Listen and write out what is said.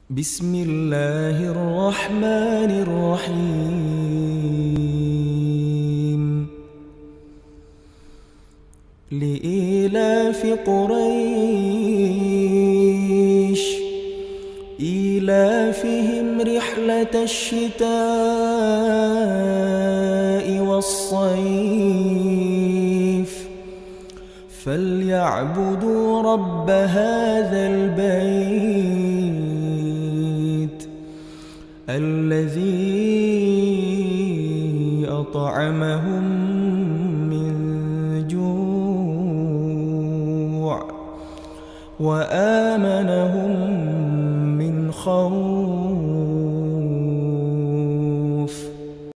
بسم الله الرحمن الرحيم لإيلاف قريش إيلافهم رحلة الشتاء والصيف فليعبدوا رب هذا البيت الذي أطعمهم من جوع وآمنهم من خوف.